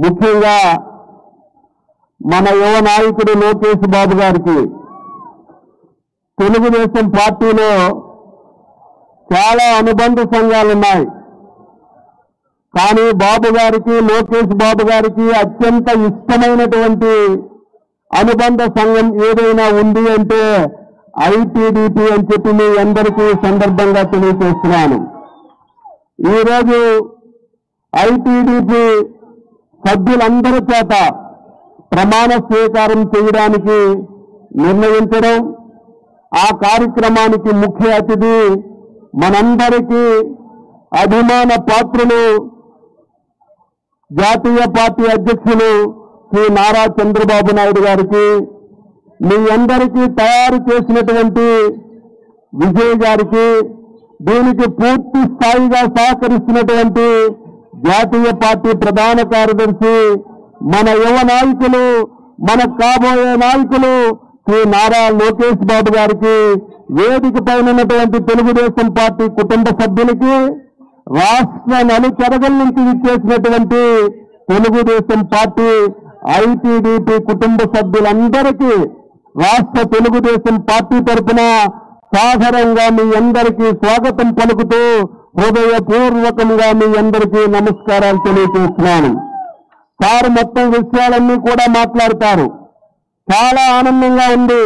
ముఖ్యంగా మన యువ నాయకుడు లోకేష్ బాబు గారికి తెలుగుదేశం పార్టీలో చాలా అనుబంధ సంఘాలున్నాయి. కానీ బాబు గారికి, లోకేష్ బాబు గారికి అత్యంత ఇష్టమైనటువంటి అనుబంధ సంఘం ఏదైనా ఉంది అంటే ఐటీడీపీ అని చెప్పి మీ అందరికీ సందర్భంగా తెలియజేస్తున్నాను. ఈరోజు ఐటీడీపీ సభ్యులందరి చేత ప్రమాణ స్వీకారం చేయడానికి నిర్ణయించడం, ఆ కార్యక్రమానికి ముఖ్య అతిథి మనందరికీ అభిమాన పాత్రులు జాతీయ పార్టీ అధ్యక్షులు శ్రీ నారా చంద్రబాబు నాయుడు గారికి, మీ అందరికీ తయారు చేసినటువంటి విజయ్ గారికి, దీనికి పూర్తి స్థాయిగా సహకరిస్తున్నటువంటి జాతీయ పార్టీ ప్రధాన కార్యదర్శి మన యువ నాయకులు, మన కాబోయే నాయకులు శ్రీ నారా లోకేష్ బాబు గారికి, వేదిక పైన ఉన్నటువంటి తెలుగుదేశం పార్టీ కుటుంబ సభ్యులకి, రాష్ట్ర నలుచెరగల నుంచి ఇచ్చేసినటువంటి తెలుగుదేశం పార్టీ ఐటీడీపీ కుటుంబ సభ్యులందరికీ రాష్ట్ర తెలుగుదేశం పార్టీ తరఫున సాదరంగా మీ అందరికీ స్వాగతం పలుకుతూ హృదయపూర్వకంగా మీ అందరికీ నమస్కారాలు తెలియజేస్తున్నాను. సార్ మొత్తం విషయాలన్నీ కూడా మాట్లాడతారు. చాలా ఆనందంగా ఉంది.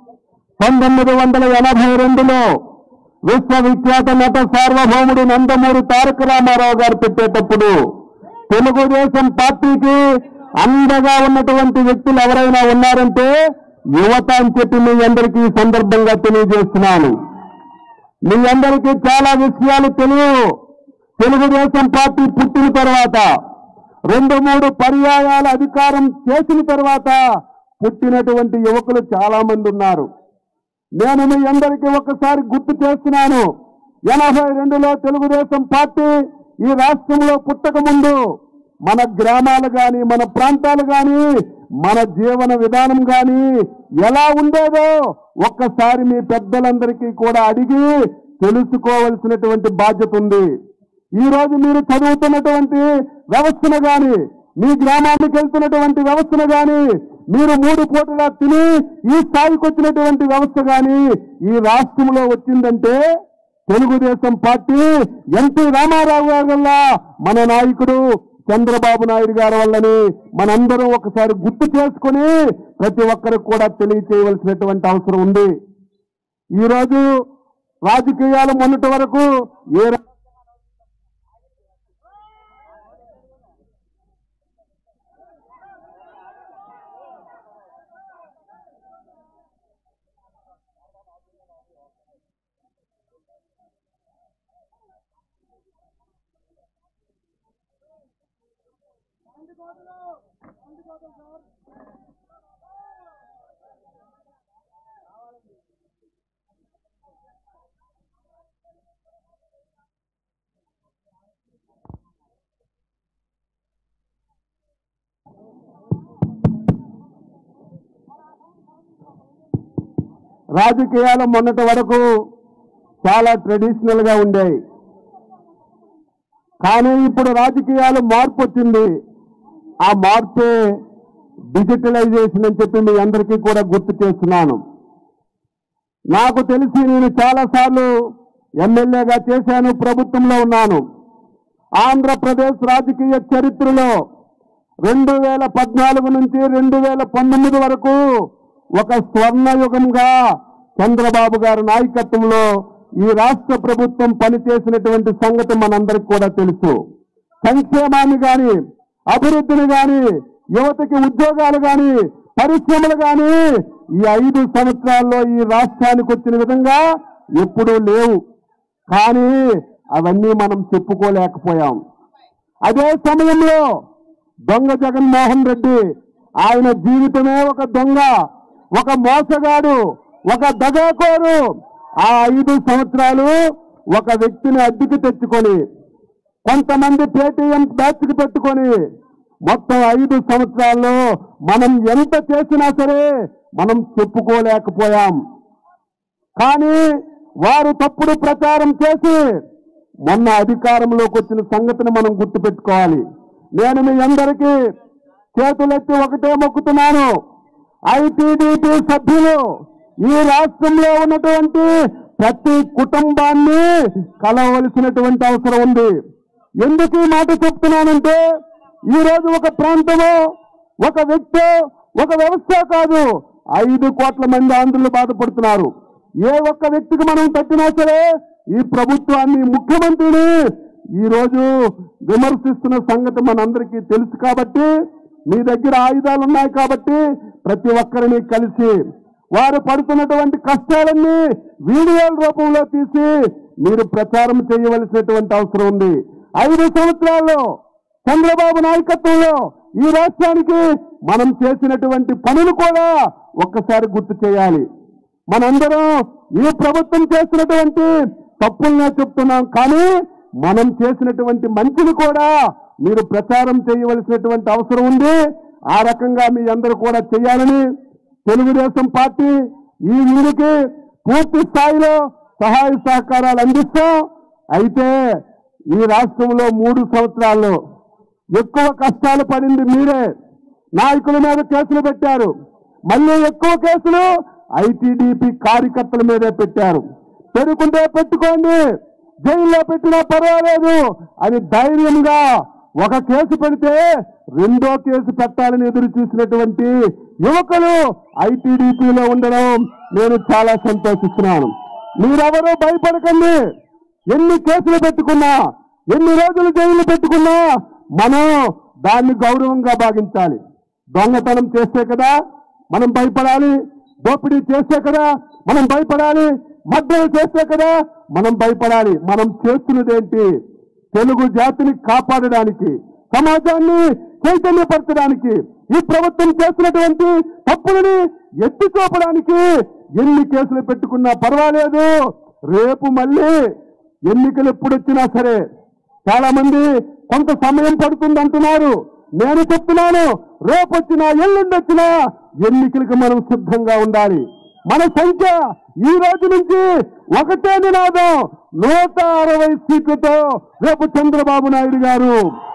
1982లో విశ్వవిఖ్యాత నట సార్వభౌముడు నందమూరి తారక రామారావు గారు పెట్టేటప్పుడు తెలుగుదేశం పార్టీకి అండగా ఉన్నటువంటి వ్యక్తులు ఎవరైనా ఉన్నారంటే యువత అని చెప్పి మీ అందరికీ ఈ సందర్భంగా తెలియజేస్తున్నాను. మీ అందరికీ చాలా విషయాలు తెలియవు. తెలుగుదేశం పార్టీ పుట్టిన తర్వాత 2-3 పర్యాయాల అధికారం చేసిన తర్వాత పుట్టినటువంటి యువకులు చాలా మంది ఉన్నారు. నేను మీ అందరికీ ఒకసారి గుర్తు చేస్తున్నాను. 82లో తెలుగుదేశం పార్టీ ఈ రాష్ట్రంలో పుట్టక ముందు మన గ్రామాలు కానీ, మన ప్రాంతాలు కానీ, మన జీవన విధానం కానీ ఎలా ఉండేదో ఒక్కసారి మీ పెద్దలందరికీ కూడా అడిగి తెలుసుకోవాల్సినటువంటి బాధ్యత ఉంది. ఈ రోజు మీరు చదువుతున్నటువంటి వ్యవస్థను కానీ, మీ గ్రామానికి వెళ్తున్నటువంటి వ్యవస్థను కానీ, మీరు 3 పూటలా తిని ఈ స్థాయికి వచ్చినటువంటి వ్యవస్థ కానీ ఈ రాష్ట్రంలో వచ్చిందంటే తెలుగుదేశం పార్టీ ఎన్టీ రామారావు గారి వల్ల, మన నాయకుడు చంద్రబాబు నాయుడు గారి వల్లని మనందరం ఒకసారి గుర్తు చేసుకుని ప్రతి ఒక్కరికి కూడా తెలియచేయవలసినటువంటి అవసరం ఉంది. ఈరోజు రాజకీయాలు మొన్నటి వరకు రాజకీయాలు మొన్నటి వరకు చాలా ట్రెడిషనల్ గా ఉండేవి. కానీ ఇప్పుడు రాజకీయాలు మార్పు వచ్చింది. ఆ మార్పే డిజిటలైజేషన్ అని చెప్పి మీ అందరికీ కూడా గుర్తు చేస్తున్నాను. నాకు తెలిసి నేను చాలాసార్లు ఎమ్మెల్యేగా చేశాను, ప్రభుత్వంలో ఉన్నాను. ఆంధ్రప్రదేశ్ రాజకీయ చరిత్రలో 2014 నుంచి 2019 వరకు ఒక స్వర్ణయుగంగా చంద్రబాబు గారి నాయకత్వంలో ఈ రాష్ట్ర ప్రభుత్వం పనిచేసినటువంటి సంగతి మనందరికీ కూడా తెలుసు. సంక్షేమాన్ని కానీ, అభివృద్ధిని కానీ, యువతకి ఉద్యోగాలు కానీ, పరిశ్రమలు కానీ ఈ 5 సంవత్సరాల్లో ఈ రాష్ట్రానికి వచ్చిన విధంగా ఎప్పుడూ లేవు. కానీ అవన్నీ మనం చెప్పుకోలేకపోయాం. అదే సమయంలో దొంగ జగన్మోహన్ రెడ్డి, ఆయన జీవితమే ఒక దొంగ, ఒక మోసగాడు, ఒక దగాకోరు. ఆ 5 సంవత్సరాలు ఒక వ్యక్తిని అద్దెకి తెచ్చుకొని, కొంతమంది పేటీఎం బ్యాచ్కి పెట్టుకొని మొత్తం 5 సంవత్సరాల్లో మనం ఎంత చేసినా సరే మనం చెప్పుకోలేకపోయాం. కానీ వారు తప్పుడు ప్రచారం చేసి మొన్న అధికారంలోకి వచ్చిన సంగతిని మనం గుర్తుపెట్టుకోవాలి. నేను మీ అందరికీ చేతులెత్తి ఒకటే మొక్కుతున్నాను. ఐటీడీపీ సభ్యులు ఈ రాష్ట్రంలో ఉన్నటువంటి ప్రతి కుటుంబాన్ని కలవలసినటువంటి అవసరం ఉంది. ఎందుకు ఈ మాట చెప్తున్నానంటే, ఈ రోజు ఒక ప్రాంతమో, ఒక వ్యక్తి, ఒక వ్యవస్థ కాదు, 5 కోట్ల మంది ఆంధ్రులు బాధపడుతున్నారు. ఏ ఒక్క వ్యక్తికి మనం తట్టినా సరే ఈ ప్రభుత్వాన్ని, ముఖ్యమంత్రిని ఈ రోజు విమర్శిస్తున్న సంగతి మనందరికీ తెలుసు. కాబట్టి మీ దగ్గర ఆయుధాలు ఉన్నాయి కాబట్టి ప్రతి ఒక్కరిని కలిసి వారు పడుతున్నటువంటి కష్టాలన్నీ వీడియోల రూపంలో తీసి మీరు ప్రచారం చేయవలసినటువంటి అవసరం ఉంది. 5 సంవత్సరాల్లో చంద్రబాబు నాయకత్వంలో ఈ రాష్ట్రానికి మనం చేసినటువంటి పనులు కూడా ఒక్కసారి గుర్తు చేయాలి. మనందరం ఈ ప్రభుత్వం చేసినటువంటి తప్పులనే చెప్తున్నాం, కానీ మనం చేసినటువంటి మంచిని కూడా మీరు ప్రచారం చేయవలసినటువంటి అవసరం ఉంది. ఆ రకంగా మీ అందరూ కూడా చేయాలని తెలుగుదేశం పార్టీ ఈ వీరికి పూర్తి స్థాయిలో సహాయ సహకారాలు అందిస్తాం. అయితే ఈ రాష్ట్రంలో 3 సంవత్సరాల్లో ఎక్కువ కష్టాలు పడింది మీరే. నాయకుల మీద కేసులు పెట్టారు, మళ్ళీ ఎక్కువ కేసులు ఐటీడీపీ కార్యకర్తల మీదే పెట్టారు. పెరుగుంటే పెట్టుకోండి, జైల్లో పెట్టినా పర్వాలేదు అని ధైర్యంగా ఒక కేసు పెడితే 2వ కేసు పెట్టాలని ఎదురు చూసినటువంటి యువకులు ఐటీడీపీలో ఉండడం నేను చాలా సంతోషిస్తున్నాను. మీరెవరూ భయపడకండి. ఎన్ని కేసులు పెట్టుకున్నా, ఎన్ని రోజులు జైలు పెట్టుకున్నా మనం దాన్ని గౌరవంగా భావించాలి. దొంగతనం చేస్తే కదా మనం భయపడాలి, దోపిడీ చేస్తే కదా మనం భయపడాలి, మర్డర్లు చేస్తే కదా మనం భయపడాలి. మనం చేస్తున్నదేంటి? తెలుగు జాతిని కాపాడడానికి, సమాజాన్ని చైతన్యపరచడానికి, ఈ ప్రభుత్వం చేస్తున్నటువంటి తప్పులని ఎత్తి చూపడానికి ఎన్ని కేసులు పెట్టుకున్నా పర్వాలేదు. రేపు మళ్ళీ ఎన్నికలు ఎప్పుడొచ్చినా సరే, చాలా మంది కొంత సమయం పడుతుంది అంటున్నారు. నేను చెప్తున్నాను, రేపు వచ్చినా ఎల్లుండొచ్చినా ఎన్నికలకు మనం సిద్ధంగా ఉండాలి. మన సంఖ్య ఈ రోజు నుంచి ఒకటే నినాదం, 160 సీట్లతో రేపు చంద్రబాబు నాయుడు గారు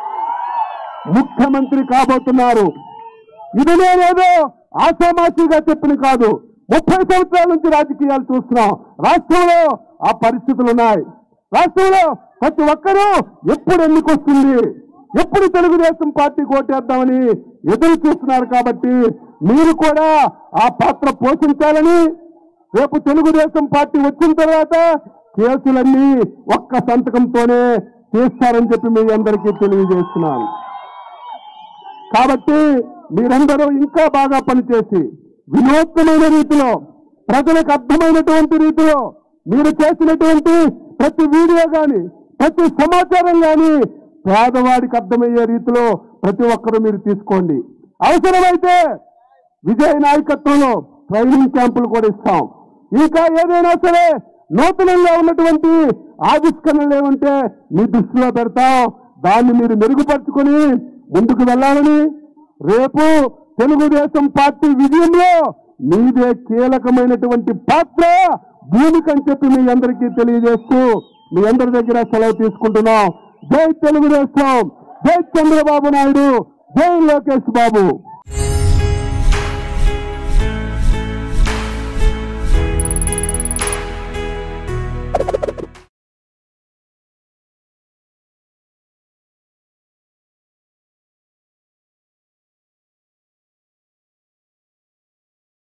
ముఖ్యమంత్రి కాబోతున్నారు. ఇది నేనేదో ఆశామాషిగా చెప్పిన కాదు. 30 సంవత్సరాల నుంచి రాజకీయాలు చూస్తున్నాం. రాష్ట్రంలో ఆ పరిస్థితులు ఉన్నాయి. రాష్ట్రంలో ప్రతి ఒక్కరూ ఎప్పుడు ఎన్నికొస్తుంది, ఎప్పుడు తెలుగుదేశం పార్టీ ఓటేద్దామని ఎదురు చూస్తున్నారు. కాబట్టి మీరు కూడా ఆ పాత్ర పోషించాలని, రేపు తెలుగుదేశం పార్టీ వచ్చిన తర్వాత కేసులన్నీ ఒక్క సంతకంతోనే చేస్తారని చెప్పి మీ అందరికీ తెలియజేస్తున్నాను. కాబట్టి మీరందరూ ఇంకా బాగా పనిచేసి వినూత్నమైన రీతిలో, ప్రజలకు అర్థమైనటువంటి రీతిలో మీరు చేసినటువంటి ప్రతి వీడియో కానీ, ప్రతి సమాచారం కానీ పేదవాడికి అర్థమయ్యే రీతిలో ప్రతి ఒక్కరూ మీరు తీసుకోండి. అవసరమైతే విజయ్ నాయకత్వంలో ట్రైనింగ్ క్యాంపులు కూడా ఇస్తాం. ఇంకా ఏదైనా సరే నూతనంగా ఉన్నటువంటి ఆవిష్కరణలు ఏమంటే మీ దృష్టిలో పెడతాం. దాన్ని మీరు మెరుగుపరుచుకొని ముందుకు వెళ్ళాలని, రేపు తెలుగుదేశం పార్టీ విజయంలో మీదే కీలకమైనటువంటి పాత్ర, భూమిక అని చెప్పి మీ అందరికీ తెలియజేస్తూ మీ అందరి దగ్గర సెలవు తీసుకుంటున్నాం. జై తెలుగుదేశం, జై చంద్రబాబు నాయుడు, జై లోకేష్ బాబు.